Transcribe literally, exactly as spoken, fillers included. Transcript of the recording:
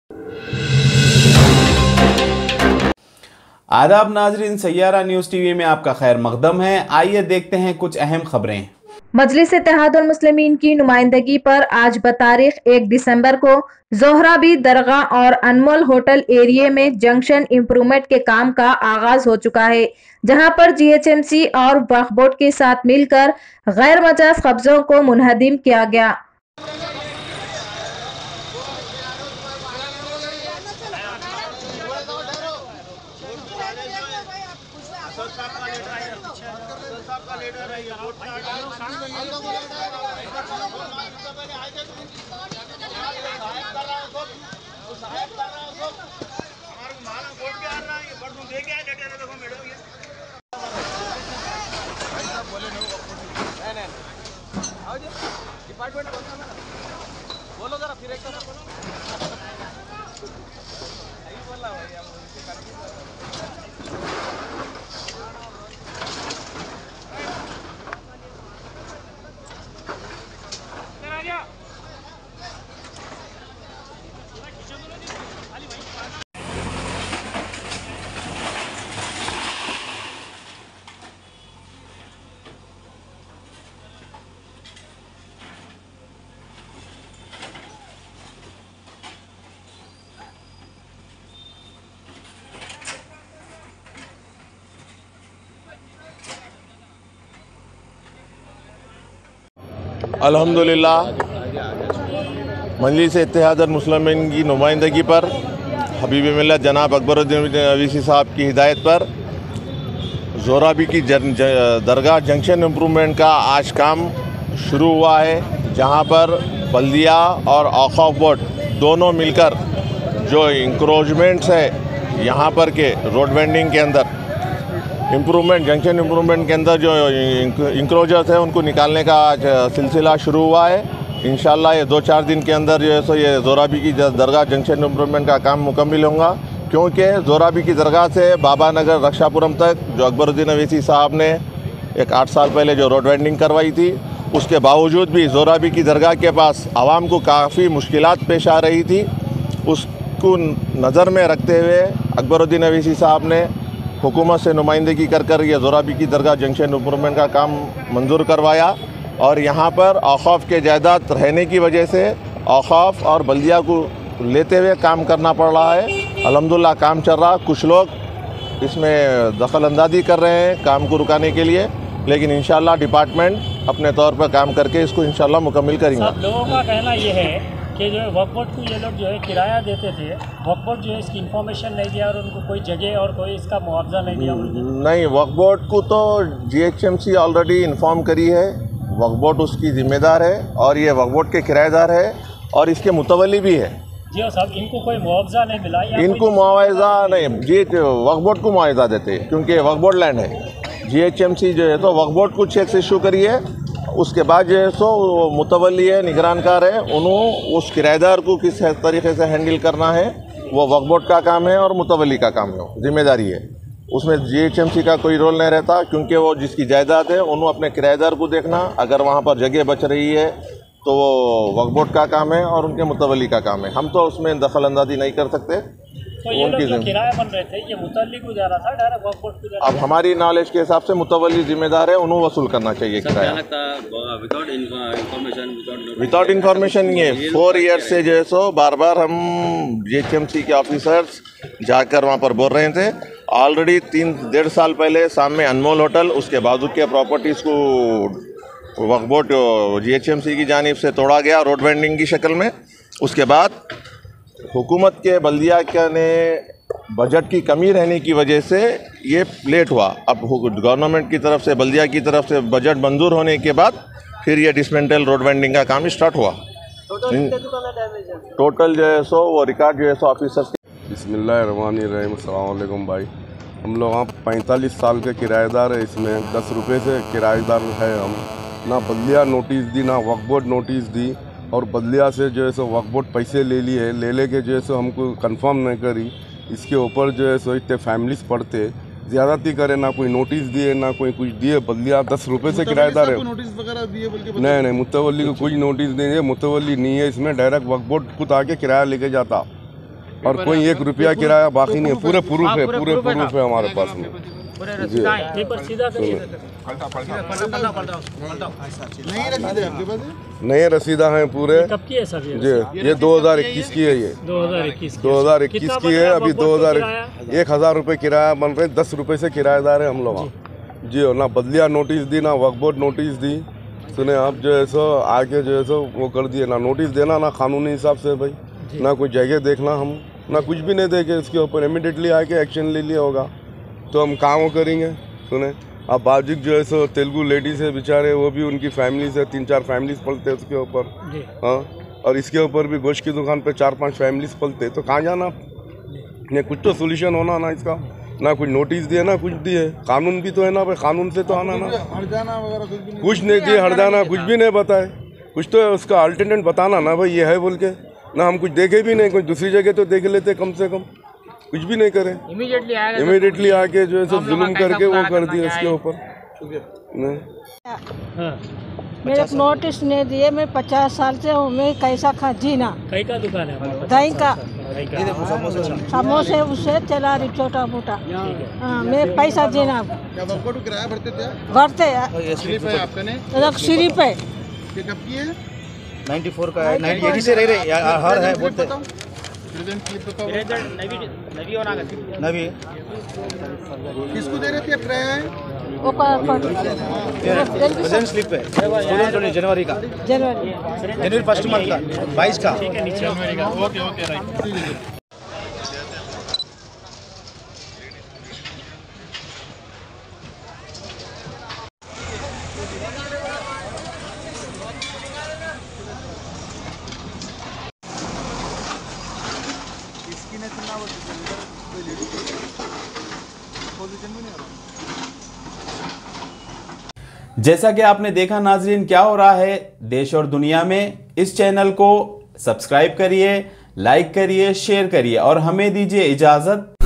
आदाब नाजरीन, Saiyaara news TV में आपका खैर मकदम है। आइए देखते हैं कुछ अहम खबरें। मजलिस इत्तेहादुल मुस्लिमीन की नुमाइंदगी पर आज बतारीख एक दिसंबर को जोहराबी दरगाह और अनमोल होटल एरिया में जंक्शन इम्प्रूवमेंट के काम का आगाज हो चुका है, जहां पर जीएचएमसी और वक्फ बोर्ड के साथ मिलकर गैर मजाज कब्जों को मुनहदिम किया गया। बोलो जरा फिर एक अल्हम्दुलिल्लाह मजलिस इत्तेहादुल मुस्लिमीन की नुमाइंदगी पर हबीब मिल्लत जनाब अकबरुद्दीन अवीसी साहब की हिदायत पर जोहराबी की जन, ज, दरगाह जंक्शन इम्प्रूवमेंट का आज काम शुरू हुआ है, जहां पर बल्दिया और औक़ाफ़ बोर्ड दोनों मिलकर जो इंक्रोचमेंट्स है यहां पर के रोड वेंडिंग के अंदर इम्प्रूवमेंट जंक्शन इम्प्रूवमेंट के अंदर जो इंक्रोचर्स है उनको निकालने का आज सिलसिला शुरू हुआ है। इंशाल्लाह ये दो चार दिन के अंदर जो है सो ये जोहराबी की दरगाह जंक्शन इम्प्रूवमेंट का काम मुकम्मल होगा, क्योंकि जोहराबी की दरगाह से बाबा नगर रक्षापुरम तक जो अकबरुद्दीन अवीसी साहब ने एक आठ साल पहले जो रोड वेंडिंग करवाई थी, उसके बावजूद भी जोहराबी की दरगाह के पास आवाम को काफ़ी मुश्किलात पेश आ रही थी। उसको नज़र में रखते हुए अकबरुद्दीन अवीसी साहब ने हुकूमत से नुमाइंदगी कर कर ये जोहराबी की दरगाह जंक्शन इम्प्रूवमेंट का काम मंजूर करवाया और यहाँ पर औक़ाफ़ के जायदाद रहने की वजह से औक़ाफ़ और बल्दिया को लेते हुए काम करना पड़ रहा है। अल्हम्दुलिल्लाह काम चल रहा, कुछ लोग इसमें दखल अंदाज़ी कर रहे हैं काम को रुकाने के लिए, लेकिन इंशाल्लाह डिपार्टमेंट अपने तौर पर काम करके इसको इंशाल्लाह मुकम्मल करेंगे। सब लोगों का कहना ये है कि जो है वक्फ बोर्ड को ये लोग जो है किराया देते थे, वक्फ बोर्ड जो है इसकी इन्फॉर्मेशन नहीं दिया और उनको कोई जगह और कोई इसका मुआवजा नहीं दिया। नहीं, वक्फ बोर्ड को तो जीएचएमसी ऑलरेडी इन्फॉर्म करी है, वक्फ बोर्ड उसकी जिम्मेदार है और ये वक्फ बोर्ड के किराएदार है और इसके मुतवल्ली भी है। जी साहब, इनको कोई मुआवजा नहीं मिला? इनको मुआवजा नहीं, जी वक्फ बोर्ड को मुआवजा देते हैं क्योंकि वक्फ बोर्ड लैंड है। जीएचएमसी जो है तो वक्फ बोर्ड को चेक इशू करी है, उसके बाद जो है सो मुतवल्ली है, निगरानकार है, उन्होंने उस किराएदार को किस तरीके से हैंडल करना है वो वक्फ बोर्ड का काम है और मुतवल्ली का काम है, जिम्मेदारी है। उसमें जीएचएमसी का कोई रोल नहीं रहता, क्योंकि वो जिसकी जायदाद है उन्होंने अपने किराएदार को देखना, अगर वहाँ पर जगह बच रही है तो वो वक्फ बोर्ड का काम है और उनके मुतवल्ली का काम है। हम तो उसमें दखल अंदाजी नहीं कर सकते। तो ये लोग जो किराया बन रहे थे ये मुतल्ली को जा रहा था, डायरेक्ट वक्फ बोर्ड को जा रहा था? अब हमारी नॉलेज के हिसाब से मुतवल्ली जिम्मेदार है, उन्होंने वसूल करना चाहिए किराया। विदाउट इन्फॉर्मेशन ये फोर ईयर से जो है सो बार बार हम जीएचएमसी के ऑफिसर्स जाकर वहाँ पर बोल रहे थे। ऑलरेडी तीन डेढ़ साल पहले सामने अनमोल होटल, उसके बाजू के प्रॉपर्टीज़ को वक्फ बोर्ड जीएचएमसी की जानिब से तोड़ा गया रोड वेंडिंग की शक्ल में। उसके बाद हुकूमत के बल्दिया के ने बजट की कमी रहने की वजह से ये लेट हुआ। अब गवर्नमेंट की तरफ से बल्दिया की तरफ से बजट मंजूर होने के बाद फिर ये डिसमेंटल रोड वेंडिंग का काम स्टार्ट हुआ। टोटल जो है सो वो रिकॉर्ड जो है सो ऑफिसर्स। बिस्मिल्लाहिर्रहमानिर्रहीम, अस्सलाम वालेकुम भाई। हम लोग यहाँ पैंतालीस साल के किराएदार है, इसमें दस रुपये से किराएदार है हम। ना बल्दिया नोटिस दी ना वक्फ बोर्ड नोटिस दी, और बल्दिया से जो है सो वक्फ बोर्ड पैसे ले लिए, ले ले के जो है सो हमको कंफर्म नहीं करी। इसके ऊपर जो है सो इतने फैमिलीज पढ़ते ज़्यादती करे, ना कोई नोटिस दिए ना कोई कुछ दिए। बल्दिया दस रुपये से किराएदार है। नोटिस वगैरह दिए? नहीं नहीं, मुतवल्ली को कोई नोटिस नहीं है, मुतवल्ली नहीं है इसमें। डायरेक्ट वक्फ बोर्ड खुद आके किराया लेके जाता। और कोई एक रुपया किराया बाकी नहीं है। पूरे प्रूफ है, पूरे प्रूफ है हमारे पास में जी। नए रसीदा हैं पूरे। कब की है सर ये? जी ये दो हज़ार इक्कीस की है। ये दो हज़ार इक्कीस दो हज़ार इक्कीस की है। अभी दो हज़ार एक हज़ार रुपये किराया बन रहे, दस रुपये से किराएदार है हम लोग जी। और ना बदलिया नोटिस दी, ना वक्फ बोर्ड नोटिस दी। सुने आप जो है सो आके जो है सो वो कर दिए, ना नोटिस देना ना कानूनी हिसाब से भाई, ना कोई जगह देखना, हम ना कुछ भी नहीं देखे इसके ऊपर। इमीडिएटली आके एक्शन ले लिया होगा तो हम काम वो करेंगे। सुने अब बाजुक जो है सो तेलुगु लेडीज है बेचारे, वो भी उनकी फैमिलीज है, तीन चार फैमिलीज पलते हैं उसके ऊपर। हाँ और इसके ऊपर भी गोश्त की दुकान पे चार पांच फैमिलीज पलते, तो कहाँ जाना? नहीं कुछ तो सोल्यूशन होना ना इसका। ना कुछ नोटिस दिए ना कुछ दिए, कानून भी तो है ना भाई, कानून से तो आना ना। कुछ नहीं दिए, हरजाना कुछ भी नहीं बताए, कुछ तो उसका अल्टरनेट बताना ना भाई ये है बोल के। ना हम कुछ देखे भी नहीं, कुछ दूसरी जगह तो देख लेते कम से कम, कुछ भी नहीं करे। इमीडिएटली आएगा, इमीडिएटली आके जो है सब जुल्म करके वो कर दिया इसके ऊपर। मेरे को नोटिस नहीं दिए, मैं पचास साल से हूँ, मैं कैसा खा जीना। कहीं का दुकान है? दही का समोसे उससे चला रही छोटा मोटा। हाँ मैं पैसा जीना भरते सिर्फ है। नाइन्टी फोर का है, नाइन्टी एटी से रह रहे हर है बोलते नवी किसको दे रहे थे किराया? प्रेजेंट स्लिप है स्टूडेंट जनवरी का, जनवरी जनवरी फर्स्ट मंथ का बाईस का। Okay okay right. जैसा कि आपने देखा नाजरीन क्या हो रहा है देश और दुनिया में, इस चैनल को सब्सक्राइब करिए, लाइक करिए, शेयर करिए और हमें दीजिए इजाजत।